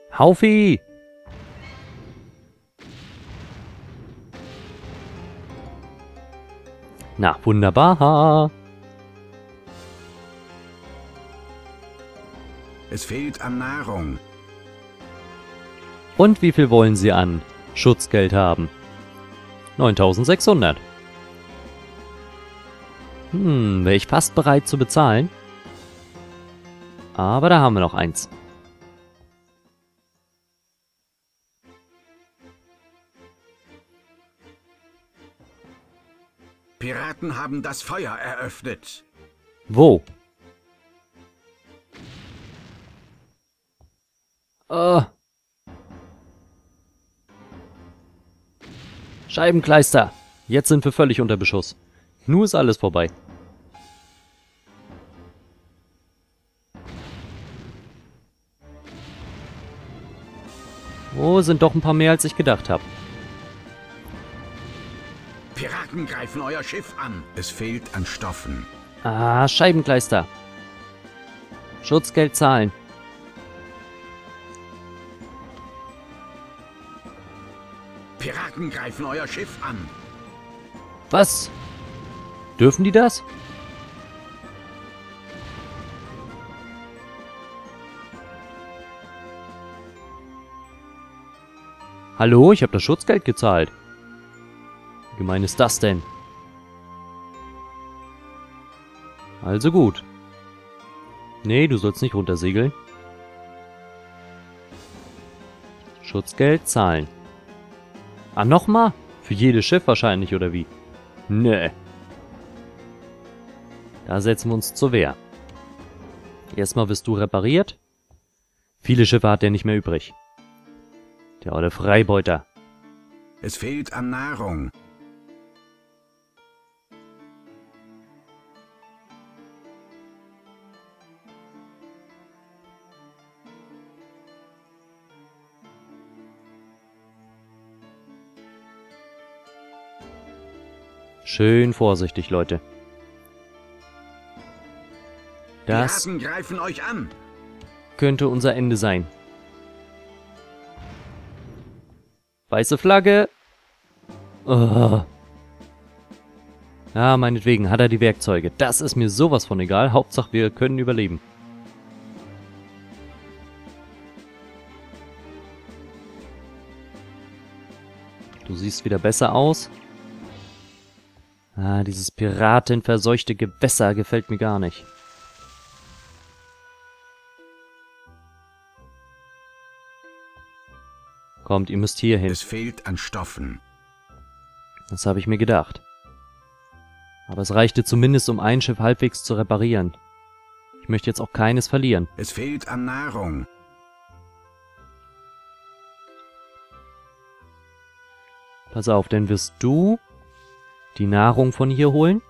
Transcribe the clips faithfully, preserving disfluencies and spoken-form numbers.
Haufi! Na, wunderbar. Es fehlt an Nahrung. Und wie viel wollen Sie an Schutzgeld haben? neuntausendsechshundert. Hm, wäre ich fast bereit zu bezahlen. Aber da haben wir noch eins. Piraten haben das Feuer eröffnet. Wo? Äh. Scheibenkleister. Jetzt sind wir völlig unter Beschuss. Nun ist alles vorbei. Oh, sind doch ein paar mehr, als ich gedacht habe. Piraten greifen euer Schiff an. Es fehlt an Stoffen. Ah, Scheibenkleister. Schutzgeld zahlen. Piraten greifen euer Schiff an. Was? Dürfen die das? Hallo, ich habe das Schutzgeld gezahlt. Wie gemein ist das denn? Also gut. Nee, du sollst nicht runtersegeln. Schutzgeld zahlen. Ah, nochmal? Für jedes Schiff wahrscheinlich, oder wie? Nee. Da setzen wir uns zur Wehr. Erstmal wirst du repariert. Viele Schiffe hat er nicht mehr übrig. Der olle Freibeuter. Es fehlt an Nahrung. Schön vorsichtig, Leute. Das Piraten greifen euch an. könnte unser Ende sein. Weiße Flagge. Oh. Ja, meinetwegen hat er die Werkzeuge. Das ist mir sowas von egal. Hauptsache, wir können überleben. Du siehst wieder besser aus. Ah, dieses piratenverseuchte Gewässer gefällt mir gar nicht. Kommt, ihr müsst hier hin. Es fehlt an Stoffen. Das habe ich mir gedacht. Aber es reichte zumindest, um ein Schiff halbwegs zu reparieren. Ich möchte jetzt auch keines verlieren. Es fehlt an Nahrung. Pass auf, denn wirst du die Nahrung von hier holen.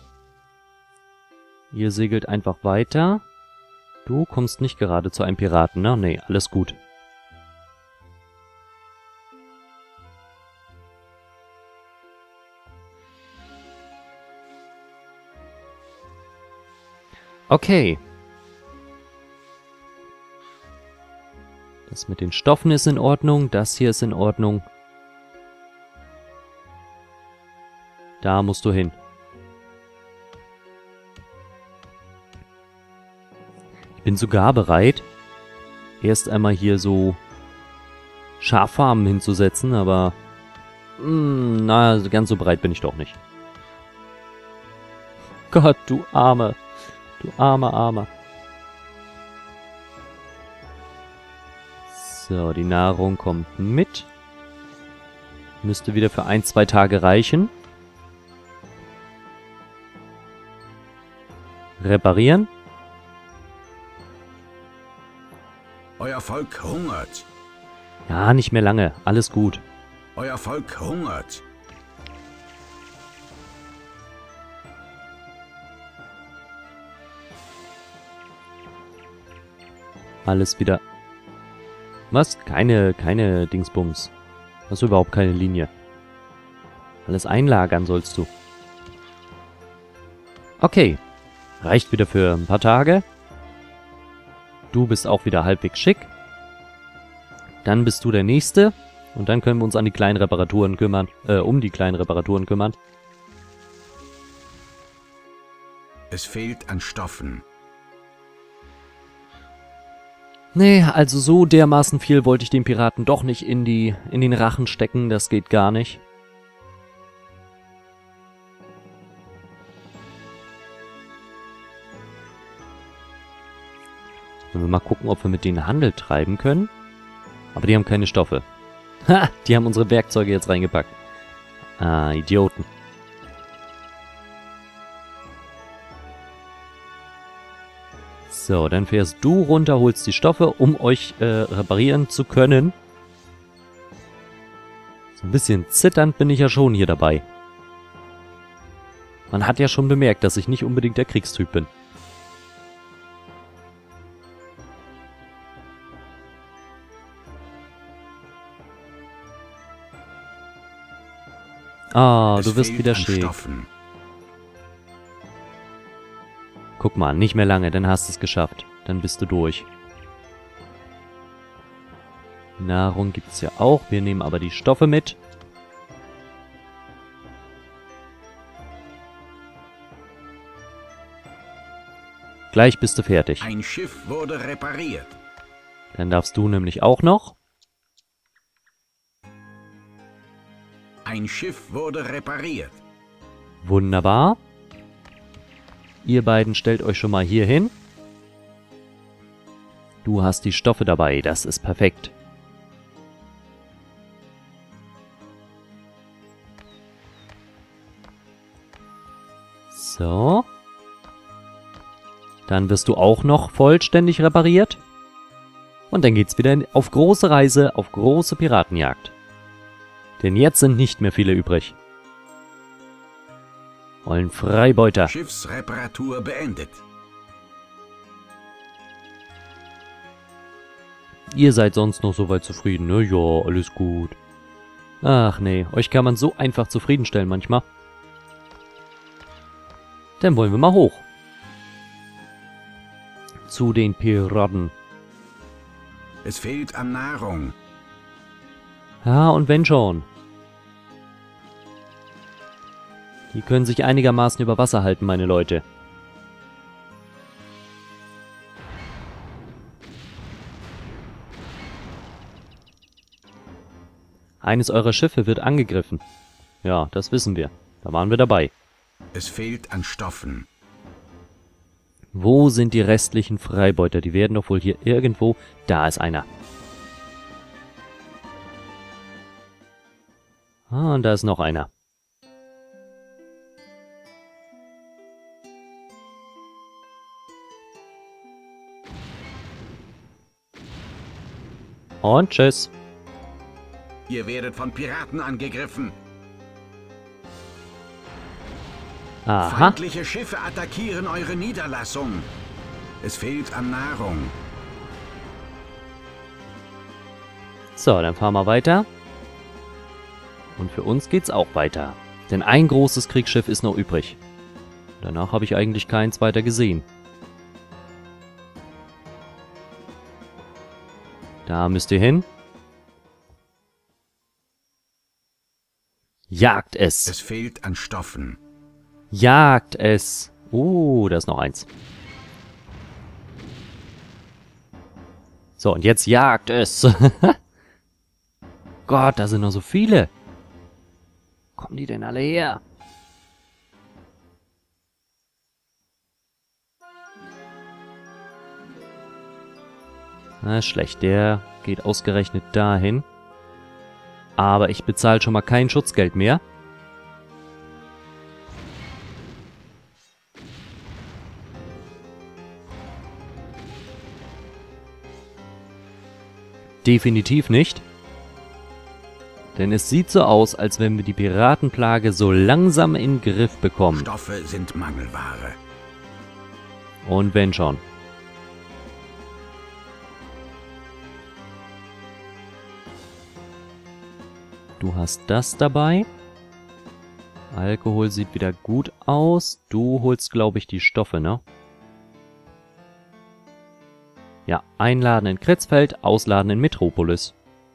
Ihr segelt einfach weiter. Du kommst nicht gerade zu einem Piraten, ne? Nee, alles gut. Okay. Das mit den Stoffen ist in Ordnung. Das hier ist in Ordnung. Da musst du hin. Ich bin sogar bereit, erst einmal hier so Schaffarmen hinzusetzen, aber mh, na, ganz so breit bin ich doch nicht. Gott, du Arme. Du armer, armer. So, die Nahrung kommt mit. Müsste wieder für ein, zwei Tage reichen. Reparieren. Euer Volk hungert. Ja, nicht mehr lange. Alles gut. Euer Volk hungert. Alles wieder. Was? Keine, keine Dingsbums. Hast du überhaupt keine Linie? Alles einlagern sollst du. Okay. Reicht wieder für ein paar Tage. Du bist auch wieder halbwegs schick. dann bist du der Nächste. Und dann können wir uns an die kleinen Reparaturen kümmern. Äh, um die kleinen Reparaturen kümmern. Es fehlt an Stoffen. Nee, also so dermaßen viel wollte ich den Piraten doch nicht in die in den Rachen stecken. Das geht gar nicht. Sollen wir mal gucken, ob wir mit denen Handel treiben können. Aber die haben keine Stoffe. Ha, die haben unsere Werkzeuge jetzt reingepackt. Ah, Idioten. So, dann fährst du runter, holst die Stoffe, um euch äh, reparieren zu können. So ein bisschen zitternd bin ich ja schon hier dabei. Man hat ja schon bemerkt, dass ich nicht unbedingt der Kriegstyp bin. Ah, du wirst wieder schick. Guck mal, nicht mehr lange, dann hast du es geschafft. Dann bist du durch. Nahrung gibt es ja auch. Wir nehmen aber die Stoffe mit. Gleich bist du fertig. Ein Schiff wurde repariert. Dann darfst du nämlich auch noch. Ein Schiff wurde repariert. Wunderbar. Ihr beiden stellt euch schon mal hier hin. Du hast die Stoffe dabei, das ist perfekt. So. Dann wirst du auch noch vollständig repariert. Und dann geht's wieder auf große Reise, auf große Piratenjagd. Denn jetzt sind nicht mehr viele übrig. Wollen Freibeuter. Schiffsreparatur beendet. Ihr seid sonst noch soweit zufrieden, ne? Ja, alles gut. Ach nee, euch kann man so einfach zufriedenstellen manchmal. Dann wollen wir mal hoch. Zu den Piraten. Es fehlt an Nahrung. Ja, und wenn schon. Die können sich einigermaßen über Wasser halten, meine Leute. Eines eurer Schiffe wird angegriffen. Ja, das wissen wir. Da waren wir dabei. Es fehlt an Stoffen. Wo sind die restlichen Freibeuter? Die werden doch wohl hier irgendwo... Da ist einer. Ah, und da ist noch einer. Und tschüss. Ihr werdet von Piraten angegriffen. Aha. Feindliche Schiffe attackieren eure Niederlassung. Es fehlt an Nahrung. So, dann fahren wir weiter. Und für uns geht's auch weiter. Denn ein großes Kriegsschiff ist noch übrig. Danach habe ich eigentlich keins weiter gesehen. Da müsst ihr hin. Jagt es. Es fehlt an Stoffen. Jagt es. Oh, da ist noch eins. So, und jetzt jagt es. Gott, da sind noch so viele. Kommen die denn alle her? Na, schlecht. Der geht ausgerechnet dahin. Aber ich bezahle schon mal kein Schutzgeld mehr. Definitiv nicht. Denn es sieht so aus, als wenn wir die Piratenplage so langsam in den Griff bekommen. Stoffe sind Mangelware. Und wenn schon. Du hast das dabei. Alkohol sieht wieder gut aus. Du holst, glaube ich, die Stoffe, ne? Ja, einladen in Kritzfeld, ausladen in Metropolis.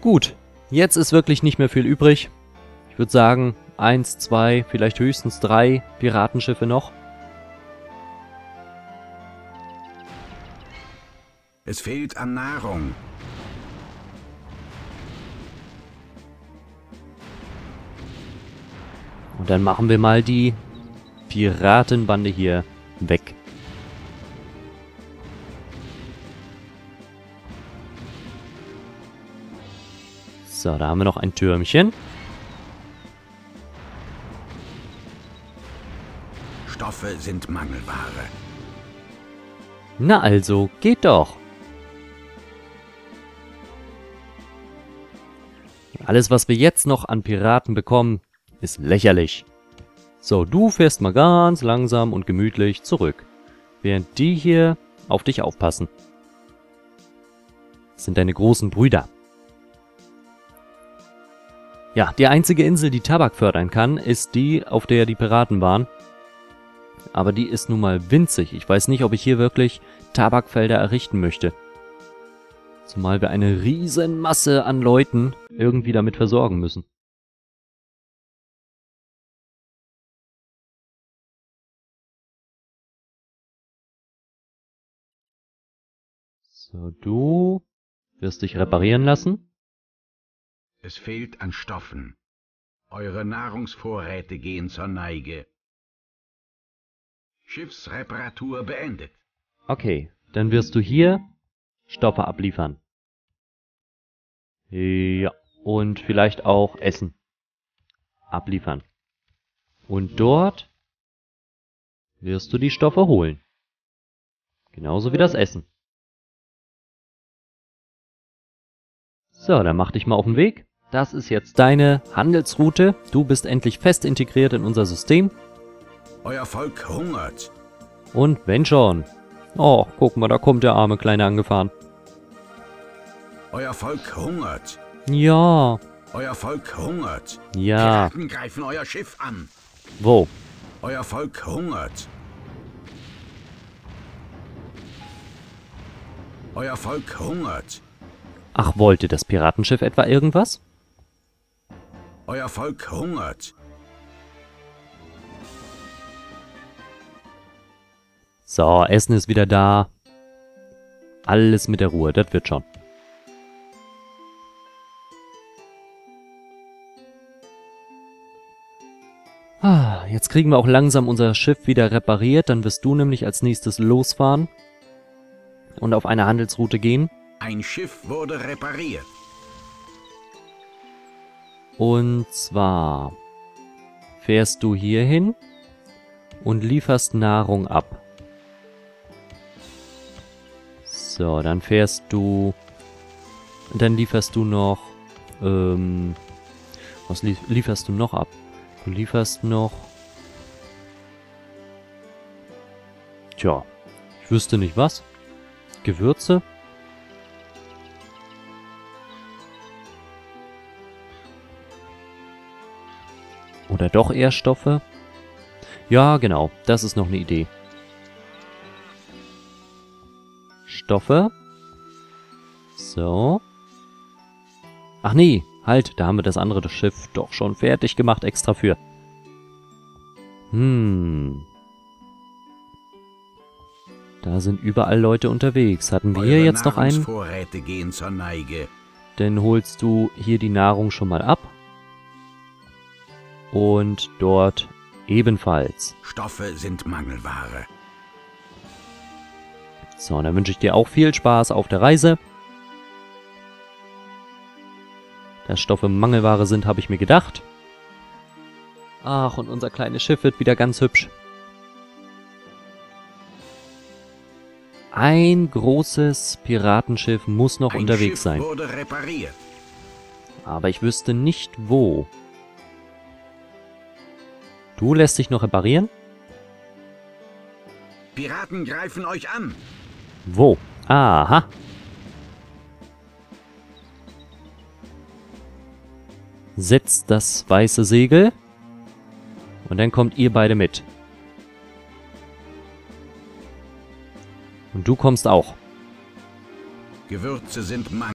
Gut, jetzt ist wirklich nicht mehr viel übrig. Ich würde sagen, eins, zwei, vielleicht höchstens drei Piratenschiffe noch. Es fehlt an Nahrung. Und dann machen wir mal die Piratenbande hier weg. So, da haben wir noch ein Türmchen. Stoffe sind Mangelware. Na also, geht doch. Alles, was wir jetzt noch an Piraten bekommen, ist lächerlich. So, du fährst mal ganz langsam und gemütlich zurück, während die hier auf dich aufpassen. Das sind deine großen Brüder. Ja, die einzige Insel, die Tabak fördern kann, ist die, auf der die Piraten waren. Aber die ist nun mal winzig. Ich weiß nicht, ob ich hier wirklich Tabakfelder errichten möchte. Zumal wir eine riesen Masse an Leuten irgendwie damit versorgen müssen. So, du wirst dich reparieren lassen. Es fehlt an Stoffen. Eure Nahrungsvorräte gehen zur Neige. Schiffsreparatur beendet. Okay, dann wirst du hier Stoffe abliefern. Ja, und vielleicht auch Essen abliefern. Und dort wirst du die Stoffe holen. Genauso wie das Essen. So, dann mach dich mal auf den Weg. Das ist jetzt deine Handelsroute. Du bist endlich fest integriert in unser System. Euer Volk hungert. Und wenn schon. Oh, guck mal, da kommt der arme Kleine angefahren. Euer Volk hungert. Ja. Euer Volk hungert. Ja. Piraten greifen euer Schiff an. Wo? Euer Volk hungert. Euer Volk hungert. Ach, wollte das Piratenschiff etwa irgendwas? Euer Volk hungert. So, Essen ist wieder da. Alles mit der Ruhe, das wird schon. Ah, jetzt kriegen wir auch langsam unser Schiff wieder repariert. Dann wirst du nämlich als nächstes losfahren und auf eine Handelsroute gehen. Ein Schiff wurde repariert. Und zwar fährst du hier hin und lieferst Nahrung ab. So, dann fährst du... Dann lieferst du noch... Ähm, was lief, lieferst du noch ab? Du lieferst noch... Tja, ich wüsste nicht was. Gewürze? Oder doch eher Stoffe? Ja, genau. Das ist noch eine Idee. Stoffe. So. Ach nee, halt. Da haben wir das andere das Schiff doch schon fertig gemacht, extra für. Hm. Da sind überall Leute unterwegs. Hatten wir hier jetzt noch einen? Vorräte gehen zur Neige. Dann holst du hier die Nahrung schon mal ab. Und dort ebenfalls. Stoffe sind Mangelware. So, dann wünsche ich dir auch viel Spaß auf der Reise. Dass Stoffe Mangelware sind, habe ich mir gedacht. Ach, und unser kleines Schiff wird wieder ganz hübsch. Ein großes Piratenschiff muss noch Ein unterwegs Schiff sein. wurde repariert. Aber ich wüsste nicht wo. Du lässt dich noch reparieren? Piraten greifen euch an. Wo? Aha. Setzt das weiße Segel. Und dann kommt ihr beide mit. Und du kommst auch. Gewürze sind Mangelware.